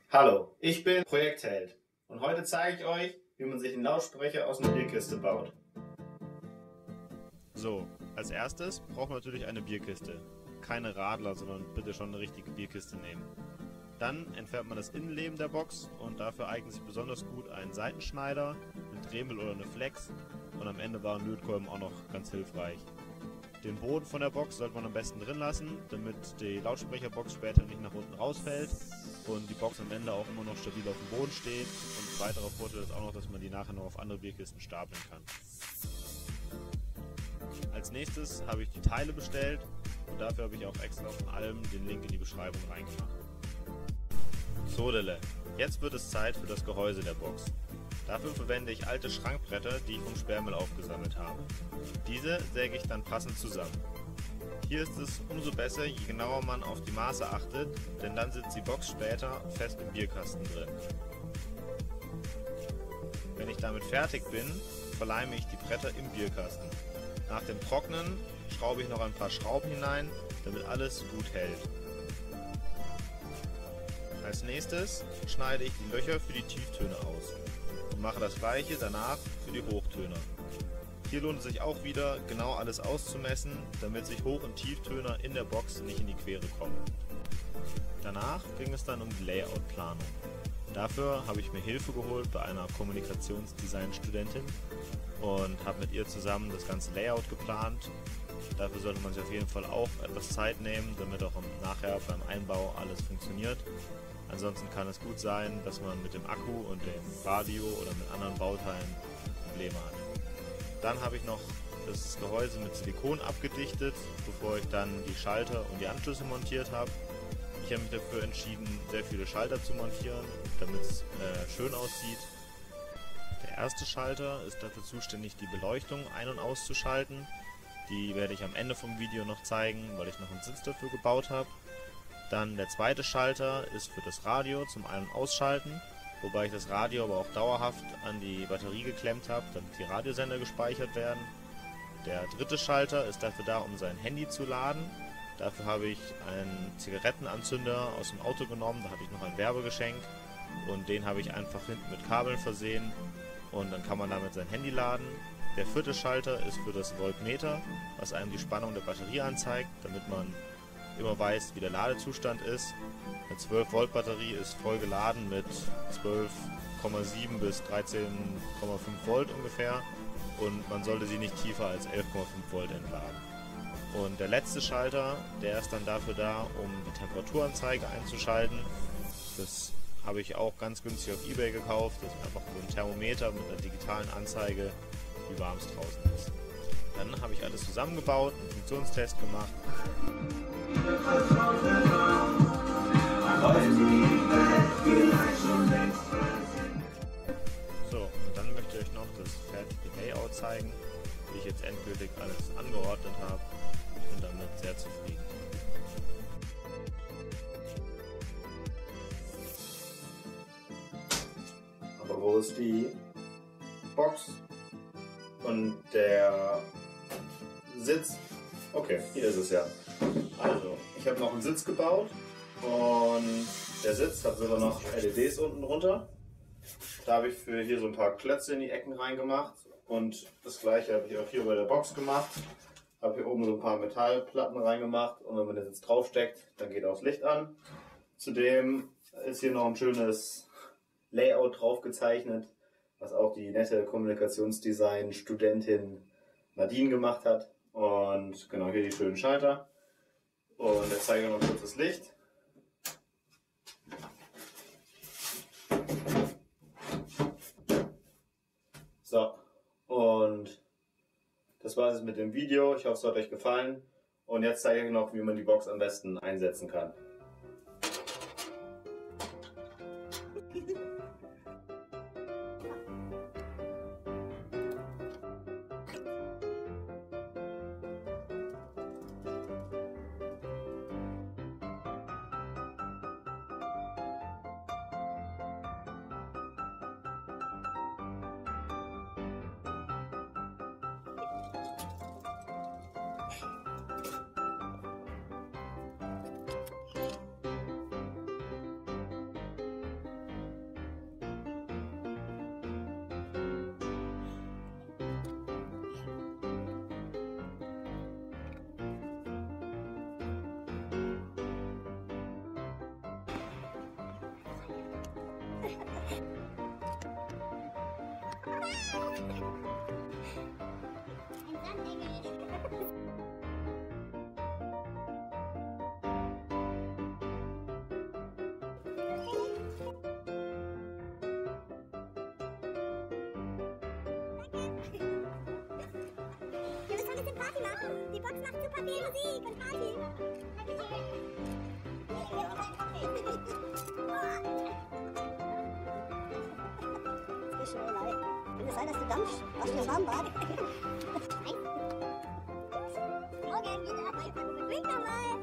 Hallo, ich bin Projektheld und heute zeige ich euch, wie man sich einen Lautsprecher aus einer Bierkiste baut. So, als erstes braucht man natürlich eine Bierkiste. Keine Radler, sondern bitte schon eine richtige Bierkiste nehmen. Dann entfernt man das Innenleben der Box und dafür eignet sich besonders gut ein Seitenschneider, ein Dremel oder eine Flex, und am Ende waren Lötkolben auch noch ganz hilfreich. Den Boden von der Box sollte man am besten drin lassen, damit die Lautsprecherbox später nicht nach unten rausfällt und die Box am Ende auch immer noch stabil auf dem Boden steht. Und ein weiterer Vorteil ist auch noch, dass man die nachher noch auf andere Bierkisten stapeln kann. Als nächstes habe ich die Teile bestellt und dafür habe ich auch extra von allem den Link in die Beschreibung reingemacht. Sodele, jetzt wird es Zeit für das Gehäuse der Box. Dafür verwende ich alte Schrankbretter, die ich vom Sperrmüll aufgesammelt habe. Diese säge ich dann passend zusammen. Hier ist es umso besser, je genauer man auf die Maße achtet, denn dann sitzt die Box später fest im Bierkasten drin. Wenn ich damit fertig bin, verleime ich die Bretter im Bierkasten. Nach dem Trocknen schraube ich noch ein paar Schrauben hinein, damit alles gut hält. Als nächstes schneide ich die Löcher für die Tieftöne aus und mache das gleiche danach für die Hochtöner. Hier lohnt es sich auch wieder, genau alles auszumessen, damit sich Hoch- und Tieftöner in der Box nicht in die Quere kommen. Danach ging es dann um die Layout-Planung. Dafür habe ich mir Hilfe geholt bei einer Kommunikationsdesign-Studentin und habe mit ihr zusammen das ganze Layout geplant. Dafür sollte man sich auf jeden Fall auch etwas Zeit nehmen, damit auch nachher beim Einbau alles funktioniert. Ansonsten kann es gut sein, dass man mit dem Akku und dem Radio oder mit anderen Bauteilen Probleme hat. Dann habe ich noch das Gehäuse mit Silikon abgedichtet, bevor ich dann die Schalter und die Anschlüsse montiert habe. Ich habe mich dafür entschieden, sehr viele Schalter zu montieren, damit es schön aussieht. Der erste Schalter ist dafür zuständig, die Beleuchtung ein- und auszuschalten. Die werde ich am Ende vom Video noch zeigen, weil ich noch einen Sitz dafür gebaut habe. Dann der zweite Schalter ist für das Radio zum Ein- und Ausschalten, wobei ich das Radio aber auch dauerhaft an die Batterie geklemmt habe, damit die Radiosender gespeichert werden. Der dritte Schalter ist dafür da, um sein Handy zu laden. Dafür habe ich einen Zigarettenanzünder aus dem Auto genommen, da hatte ich noch ein Werbegeschenk und den habe ich einfach hinten mit Kabeln versehen und dann kann man damit sein Handy laden. Der vierte Schalter ist für das Voltmeter, was einem die Spannung der Batterie anzeigt, damit man immer weiß, wie der Ladezustand ist. Eine 12 Volt Batterie ist voll geladen mit 12,7 bis 13,5 Volt ungefähr und man sollte sie nicht tiefer als 11,5 Volt entladen. Und der letzte Schalter, der ist dann dafür da, um die Temperaturanzeige einzuschalten. Das habe ich auch ganz günstig auf eBay gekauft. Das ist einfach so ein Thermometer mit einer digitalen Anzeige, wie warm es draußen ist. Dann habe ich alles zusammengebaut, einen Funktionstest gemacht. So, und dann möchte ich euch noch das fertige Layout zeigen, wie ich jetzt endgültig alles angeordnet habe. Ich bin damit sehr zufrieden. Aber wo ist die Box und der Sitz? Okay, hier ist es ja. Also, ich habe noch einen Sitz gebaut und der Sitz hat sogar noch LEDs unten drunter. Da habe ich für hier so ein paar Klötze in die Ecken reingemacht und das gleiche habe ich auch hier bei der Box gemacht. Habe hier oben so ein paar Metallplatten reingemacht und wenn man das jetzt draufsteckt, dann geht auch das Licht an. Zudem ist hier noch ein schönes Layout drauf gezeichnet, was auch die nette Kommunikationsdesign-Studentin Nadine gemacht hat. Und genau hier die schönen Schalter. Und jetzt zeige ich noch kurz das Licht. So, und das war es mit dem Video. Ich hoffe, es hat euch gefallen. Und jetzt zeige ich euch noch, wie man die Box am besten einsetzen kann. Wir müssen ein bisschen Party machen. Die Box macht super viel Musik und Party. Das ist schon leid. Kann es sein, dass du dampfst aus dem Warmbad? Morgen wieder. Trink nochmal.